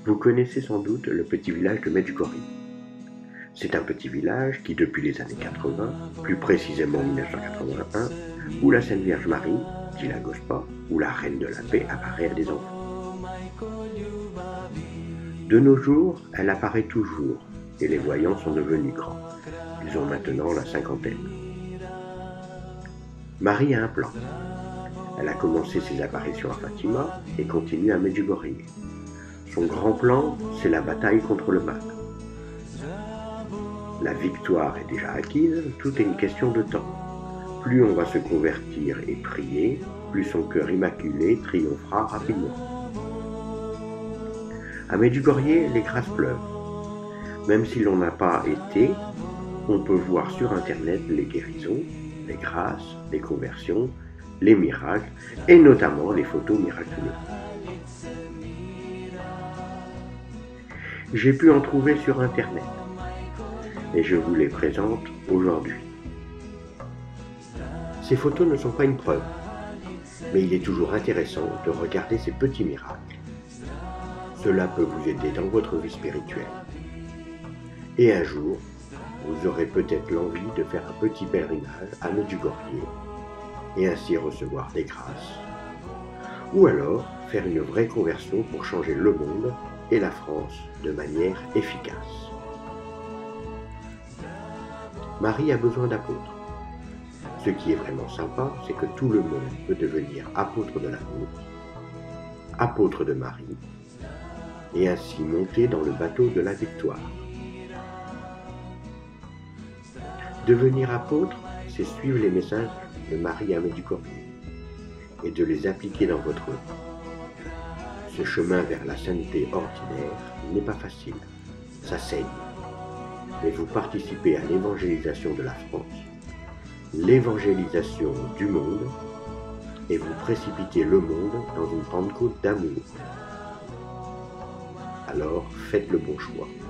Vous connaissez sans doute le petit village de Medjugorje. C'est un petit village qui, depuis les années 80, plus précisément 1981, où la Sainte Vierge Marie, dit la Gospa, ou la Reine de la Paix apparaît à des enfants. De nos jours, elle apparaît toujours, et les voyants sont devenus grands. Ils ont maintenant la cinquantaine. Marie a un plan. Elle a commencé ses apparitions à Fatima et continue à Medjugorje. Son grand plan, c'est la bataille contre le mal. La victoire est déjà acquise, tout est une question de temps. Plus on va se convertir et prier, plus son cœur immaculé triomphera rapidement. À Medjugorje, les grâces pleuvent. Même si l'on n'a pas été, on peut voir sur internet les guérisons, les grâces, les conversions, les miracles et notamment les photos miraculeuses. J'ai pu en trouver sur internet et je vous les présente aujourd'hui. Ces photos ne sont pas une preuve, mais il est toujours intéressant de regarder ces petits miracles. Cela peut vous aider dans votre vie spirituelle. Et un jour, vous aurez peut-être l'envie de faire un petit pèlerinage à Medjugorje et ainsi recevoir des grâces. Ou alors faire une vraie conversion pour changer le monde et la France de manière efficace. Marie a besoin d'apôtres. Ce qui est vraiment sympa, c'est que tout le monde peut devenir apôtre de l'amour, apôtre de Marie, et ainsi monter dans le bateau de la victoire. Devenir apôtre, c'est suivre les messages de Marie à Medjugorje et de les appliquer dans votre vie. Ce chemin vers la sainteté ordinaire n'est pas facile, ça saigne. Mais vous participez à l'évangélisation de la France, l'évangélisation du monde, et vous précipitez le monde dans une Pentecôte d'amour. Alors faites le bon choix.